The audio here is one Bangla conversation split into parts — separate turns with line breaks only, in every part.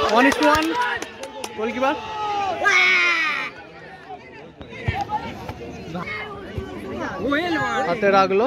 1-1 গোলকিপার হাতে রাখলো।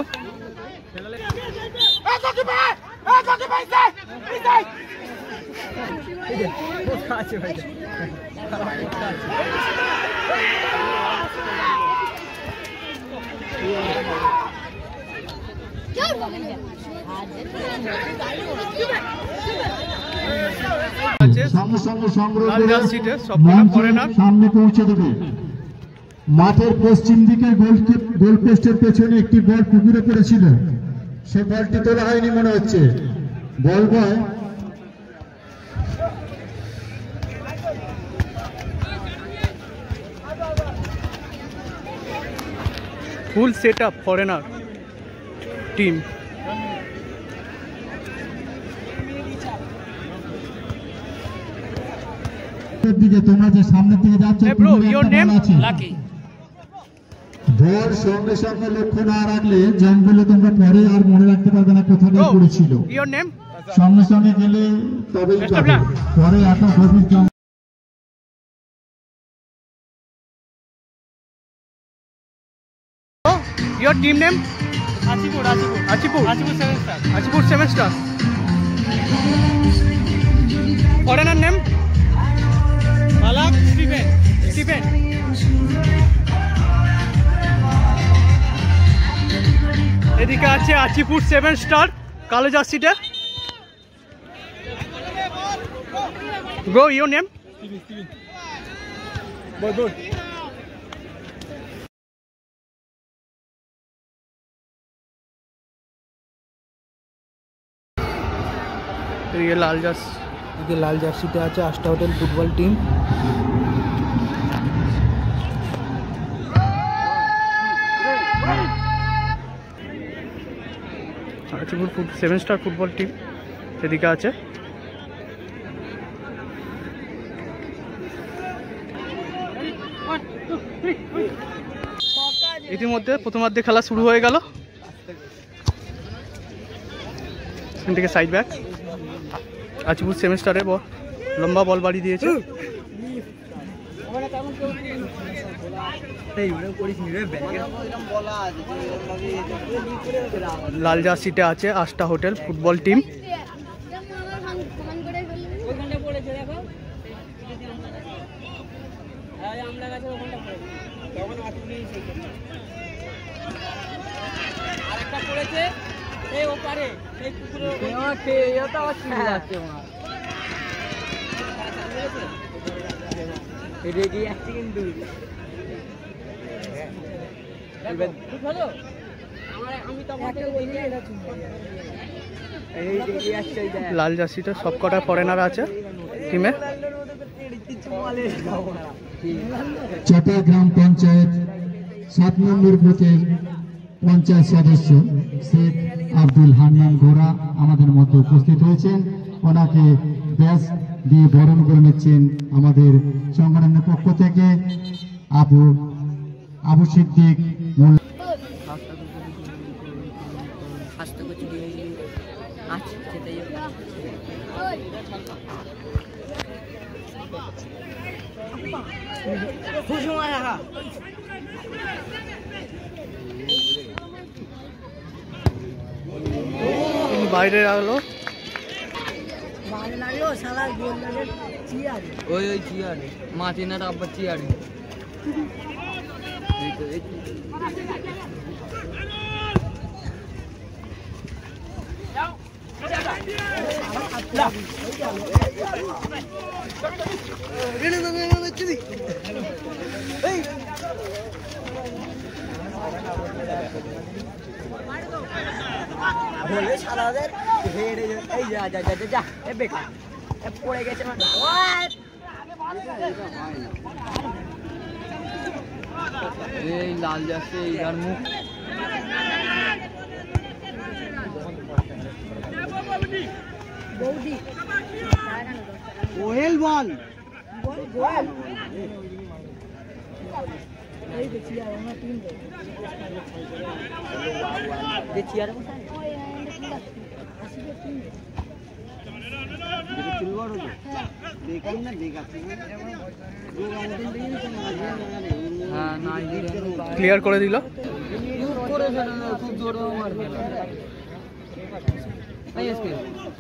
সামনে পৌঁছে দেবে। মাঠের পশ্চিম দিকে গোল পোস্টের পেছনে একটি বল পুকুরে পড়েছিল, সে বলটি তোলা হয়নি মনে হচ্ছে। Ball boy
full set up foreigner team.
দিকে তোমরা যে সামনের দিকে যাচ্ছ, বল সঙ্গে সঙ্গে লক্ষ্য না রাখলে জঙ্গলে তোমরা পরে আর মনে রাখতে পারবে না কোথায় পড়েছিল। সঙ্গে সঙ্গে গেলে তবেই পাবে, পরে এত গভীর জঙ্গল।
Your team name? Achipur 7 star. Foreigner name?
Malak Stephen.
এদিকে আছে আচিপুর 7 স্টার কালো জার্সিটা। Bro, your name?
Steven. Good.
ये लाल জার্সিতে আছে আষ্টা hotel football team. Achipur 7 star football team সেদিকে আছে। ইতিমধ্যে প্রথমার্ধে খেলা শুরু হয়ে গেল। এখান থেকে সাইড ব্যাক আচিপুর 7 স্টারে লম্বা বল বাড়ি দিয়েছে। লাল জার্সিতে আছে আষ্টা হোটেল ফুটবল টিম। লাল জার্সিতে সবকটা ফরেনার আছে টিমে।
চাপা গ্রাম পঞ্চায়েত 7 নম্বর বুথের পঞ্চায়েত সদস্য শেখ আব্দুল হান্নান ঘোড়া আমাদের মধ্যে উপস্থিত হয়েছেন। ওনাকে ব্যাস দিয়ে বরণ করে নিচ্ছেন আমাদের সংগঠনের পক্ষ থেকে আবু সিদ্দিক।
বাইরে রাখলো
ওই চেয়ারে মাটিনার আব্বা চেয়ারে
বলে সারাদের হেড়ে এই যা এ বেকার এ পড়ে গেছে মানে
এই লাল যাচ্ছে এইবার মুখ
বৌদি
ওহেল বল
গোয়াল এই দেখি আর ওনা টিম দেখি আর আসবে টিম
হ্যাঁ নাইজেরিয়ান
ক্লিয়ার করে দিল।
করে ফেললো, খুব জোরে মারবে। এই এসকে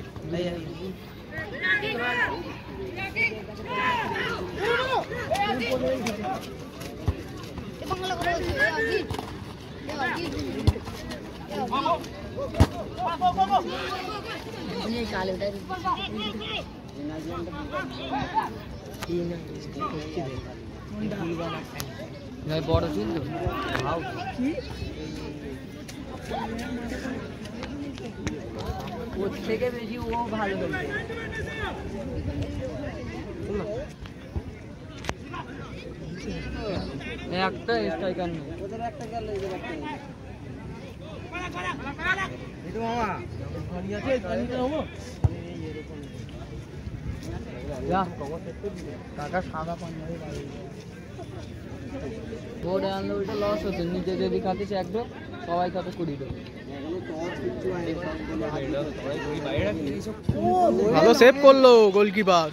বড় ছিল তো ওর থেকে বেশি ও ভালো খেলছে। একটা স্ট্রাইকার নেই। বোর্ডে আনলে ওইটা লস হচ্ছে, নিজে যদি খাতিস এক ড্রপ, সবাই খাতে 20 ড্রপ।
ভালো সেভ করলো গোলকিপার।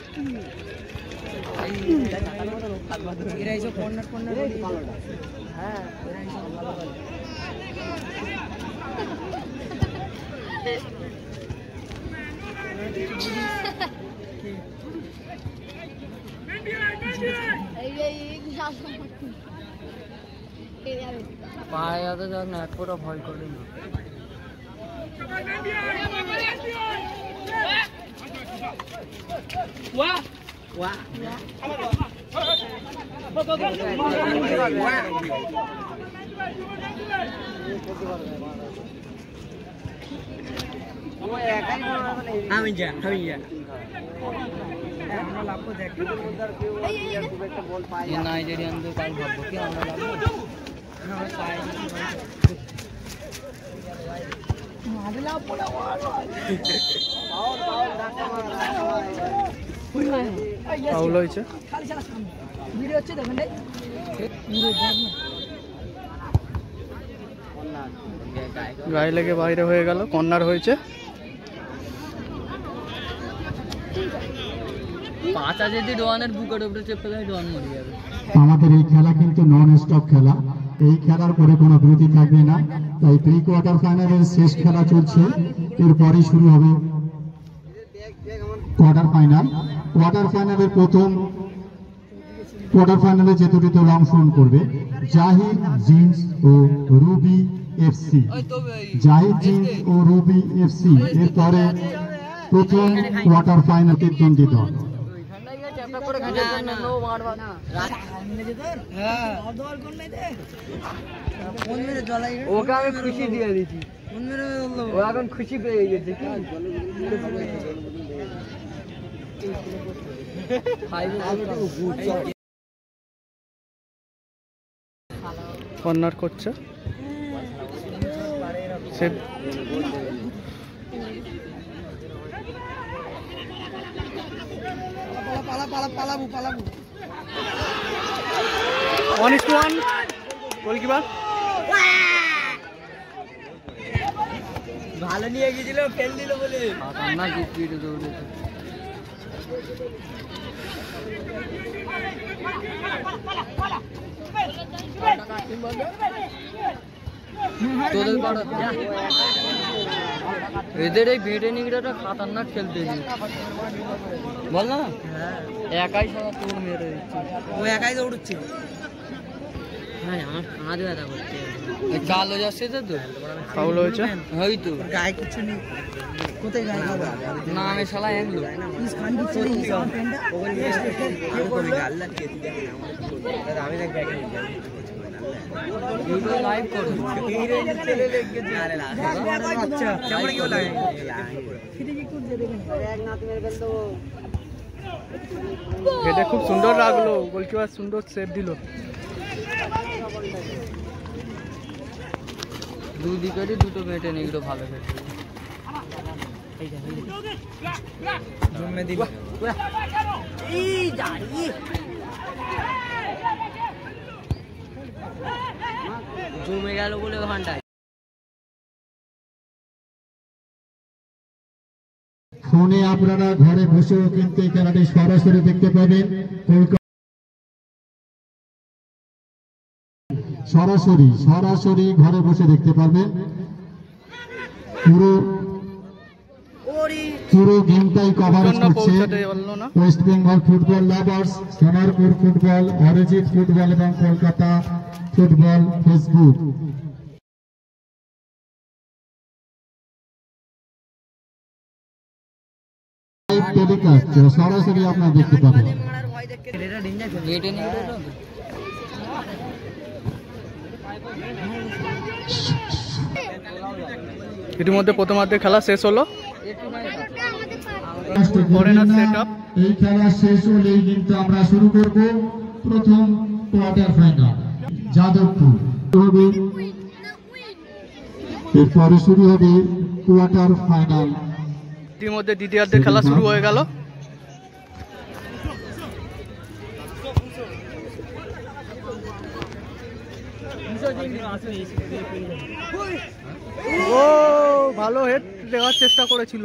পায়ে হাতে যাক না, এক ফোঁটা ভয় করে না। নাইজেরিয়ানদের কাল ভাববো কি আমরা লাগবো।
ফাউল হয়েছে। গায়ে লেগে বাইরে হয়ে গেল, কর্নার হয়েছে।
পাঁচা যদি ডোয়ানের বুকের উপরে চেপে দেয়, ডোয়ান মরে যাবে।
আমাদের এই খেলা কিন্তু নন স্টপ খেলা, এই খেলার পরে কোনো বিরতি থাকবে না। তাই প্রি কোয়ার্টার ফাইনালের শেষ খেলা চলছে, এরপরে শুরু হবে কোয়ার্টার ফাইনাল। কোয়ার্টার ফাইনালের প্রথম কোয়ার্টার ফাইনালে যে দুটি দল অংশগ্রহণ করবে, জাহিদ জিন্স ও রুবি এফসি। জাহিদ জিন্স ও রুবি এফসি এরপরে প্রথম কোয়ার্টার ফাইনাল প্রতিদ্বন্দ্বী দল।
ওকে আমি খুশি দিয়ে দিচ্ছি, ও এখন খুশি পেয়ে গেছে।
কর্নার করছে, save. One is two one goalkeeper.
ভালো নিয়ে গেছিল, ফেল দিল বলে।
খতরনাক স্পিডে দৌড়েছে। এদের এই বেটে নিগড়াটা খতরনাক খেলতেছে, বল না? একাই সারা তোর মেরে দিচ্ছে,
ও একাই দৌড়চ্ছে।
হ্যাঁ আমার কাঁধ ব্যথা করছে। কালো যাচ্ছে তো,
ফাউল হয়েছে।
হয়তো
গায়ে কিছু নেই, কোথায় গায়ে খাবে
না, আমি শালা এগুলো
খান দিচ্ছে আমি দেখ
লাইভ করো।
এটা খুব সুন্দর লাগলো, গোলকিপার সুন্দর সেভ দিল।
দুদিকেরই দুটো বেটে নিগড়ো ভালো খেলছে। জমে গেল বলে ওখানটায়।
ফোনে আপনারা ঘরে বসেও কিন্তু এই খেলাটি সরাসরি দেখতে পাবেন। সরাসরি ঘরে বসে দেখতে পারবেন। পুরো গেমটাই কভারেজ করছে west Bengal football lovers, Sonarpur football, Arijit football এবং কলকাতা ফুটবল ফেসবুক। টেলিকাস্ট সরাসরি আপনারা দেখতে পাবেন।
ইতিমধ্যে প্রথমার্ধের খেলা শেষ হলো।
এই খেলা শেষ হলেই কিন্তু আমরা শুরু করব প্রথম কোয়ার্টার ফাইনাল। যাদবপুর হবে, এরপরে শুরু হবে কোয়ার্টার ফাইনাল।
ইতিমধ্যে দ্বিতীয়ার্ধের খেলা শুরু হয়ে গেল। ও ভালো হেড দেওয়ার চেষ্টা করেছিল।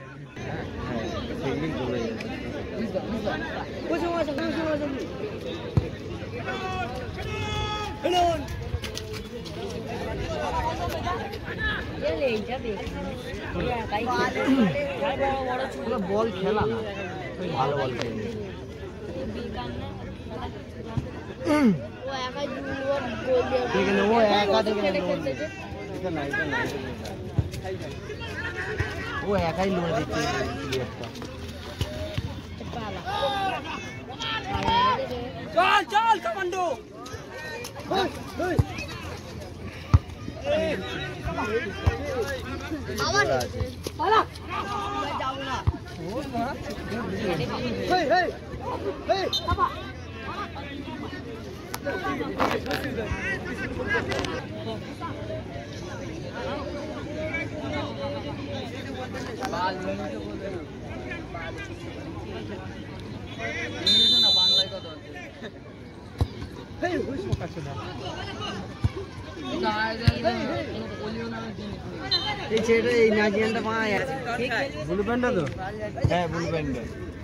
বল খেলা না, ভালো বল খেলে ও একা ও একাই লোন দিচ্ছে। চল চল কমান্ডো, বাংলায় কথা এই ছেলেটা এই নাজিয়ানটা পাওয়া যাচ্ছে। ব্লু প্যান্টটা তো, হ্যাঁ ব্লু প্যান্টটা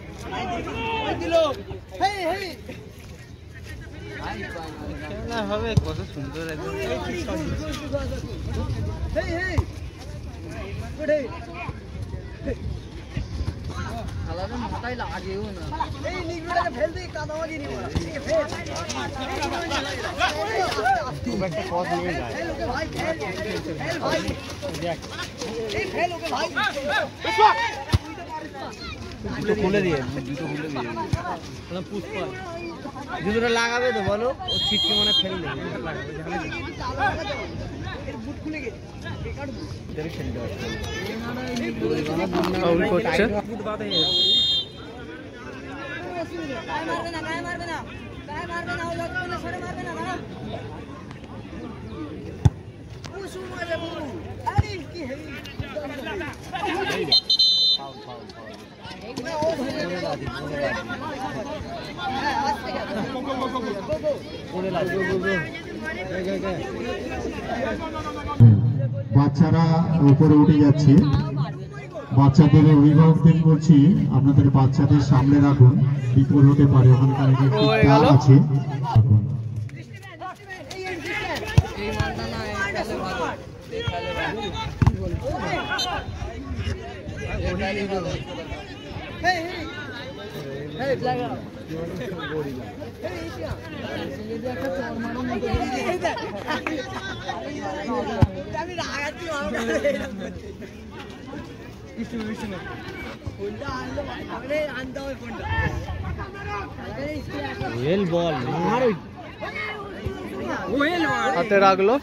হবে। কত সুন্দর খেলাটা মাথায় লাগেও না। একটা পথ নিয়ে যায় খুলে দিয়ে জুতোটা লাগাবে তো বলো, ও ছিটকে মনে ফেললে
বাচ্চারা উপরে উঠে যাচ্ছে। বাচ্চাদের অভিভাবকদের বলছি আপনাদের বাচ্চাদের সামনে রাখুন, বিপদ হতে পারে। ওখানকার আছে
হাতে রাখলো।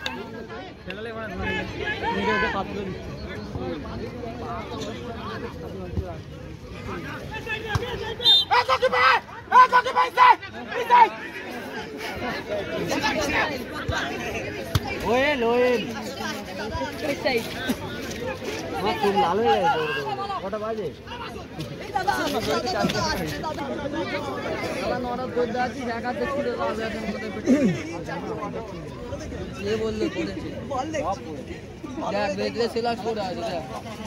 খুব লাল হয়ে যায়। কটা বাজে? বললো
দেখ দেখলে সিলেক্ট করে আছে দেখ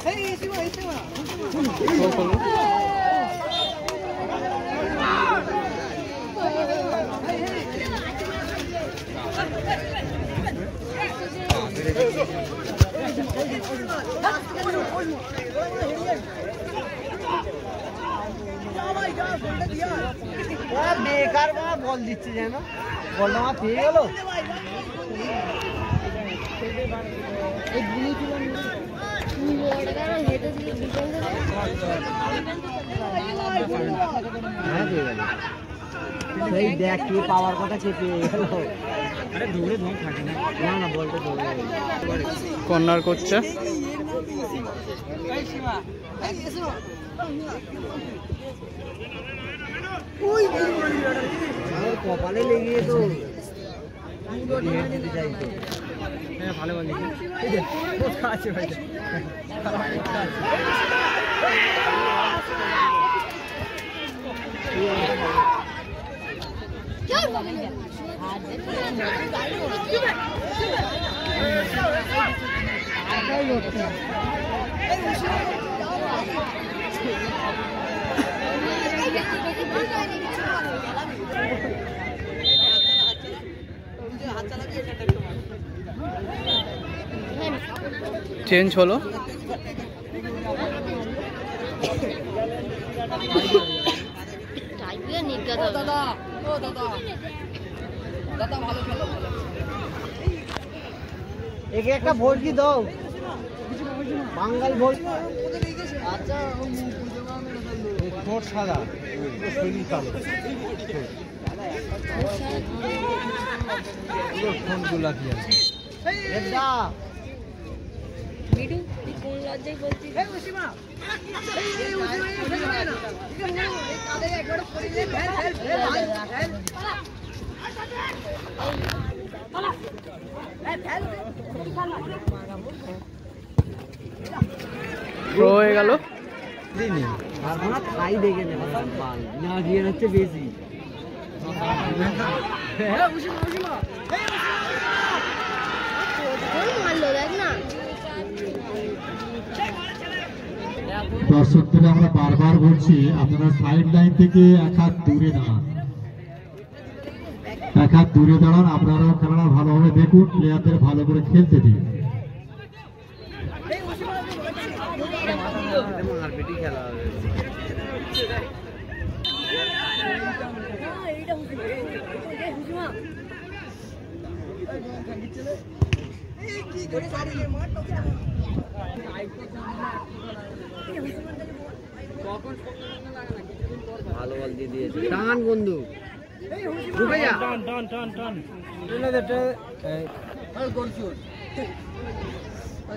শো করুন।
বেকার বল দিচ্ছে যেন বলটা আমার পেয়ে গেল হ্যাঁ পেয়ে গেল এই দেখ কে পাওয়ার কথা কে পেয়ে গেল আরে দৌড়ে ধম থাকে না না না বলটা দৌড়ে
কর্নার করছে
কপালে লেগে তো চাইতো ভালো বল আছে ভাই
চেঞ্জ হলো
একে একটা ভোট কি দাও বাঙাল ভোট আচ্ছা ঠোঁট সাদা শরীর কালো ঠোঁট গোলাপি আছে
মিঠু তুই কোন লজ্জায় বলছিস
থ্রো হয়ে গেল
আর না খাই দেখে নেব না গিয়ে হচ্ছে বেশি
মারলো দেখ না
দর্শকদের আমরা বারবার বলছি আপনারা সাইড লাইন থেকে এক হাত দূরে দাঁড়ান, এক হাত দূরে দাঁড়ান। আপনারাও খেলাটা ভালোভাবে দেখুন, প্লেয়ারদের ভালো করে খেলতে দিন।
মারপিটি খেলা হবে ভালো বল দিয়ে দিয়েছে টান বন্ধু ঢুকে যা টান টান টান টান টেনে দে
আর গোল শুট ওই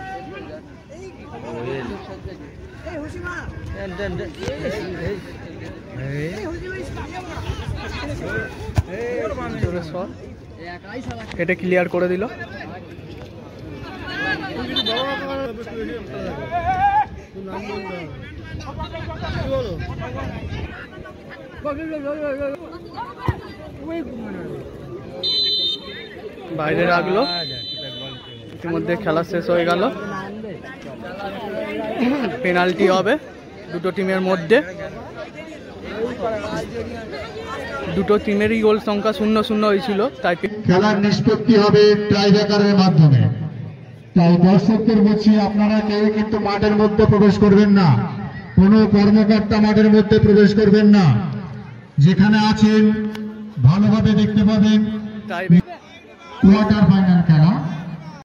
জোরে শট, এটা ক্লিয়ার করে দিল। বাইরে রাখলো, ইতিমধ্যে খেলা শেষ হয়ে গেল। পেনাল্টি হবে দুটো টিমের মধ্যে, দুটো টিমেরই গোল সংখ্যা 0-0 হয়েছিল, তাই
খেলার নিষ্পত্তি হবে টাইব্রেকারের মাধ্যমে। তাই দর্শকদের বলছি, আপনারা কেউ কিন্তু মাঠের মধ্যে প্রবেশ করবেন না, কোনো কর্মকর্তা মাঠের মধ্যে প্রবেশ করবেন না। যেখানে আছেন ভালোভাবে দেখতে পাবেন
টাই
কোয়ার্টার ফাইনাল খেলা।